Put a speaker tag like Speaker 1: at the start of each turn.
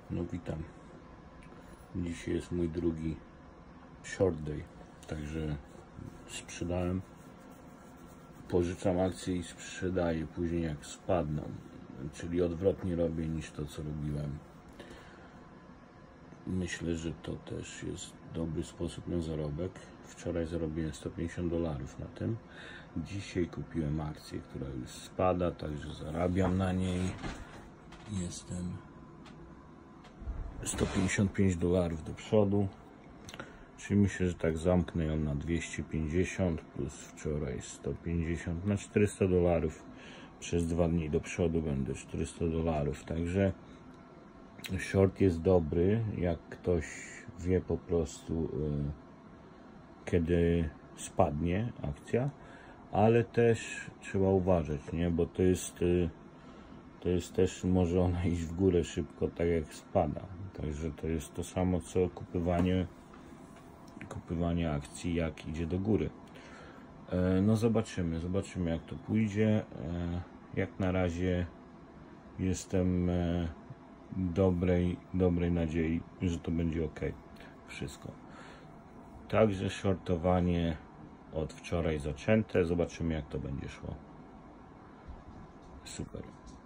Speaker 1: No witam. Dzisiaj jest mój drugi short day, także sprzedałem, pożyczam akcje i sprzedaję później jak spadną, czyli odwrotnie robię niż to co robiłem. Myślę, że to też jest dobry sposób na zarobek. Wczoraj zarobiłem $150 na tym. Dzisiaj kupiłem akcję, która już spada, także zarabiam na niej. Jestem $155 do przodu, czyli myślę, że tak zamknę ją na 250 plus wczoraj 150 na $400. Przez 2 dni do przodu będę $400, także short jest dobry, jak ktoś wie po prostu kiedy spadnie akcja, ale też trzeba uważać, nie? Bo to jest też, może ona iść w górę szybko, tak jak spada. Także to jest to samo co kupywanie akcji, jak idzie do góry. No zobaczymy jak to pójdzie. Jak na razie jestem dobrej nadziei, że to będzie ok wszystko. Także shortowanie od wczoraj zaczęte. Zobaczymy jak to będzie szło. Super.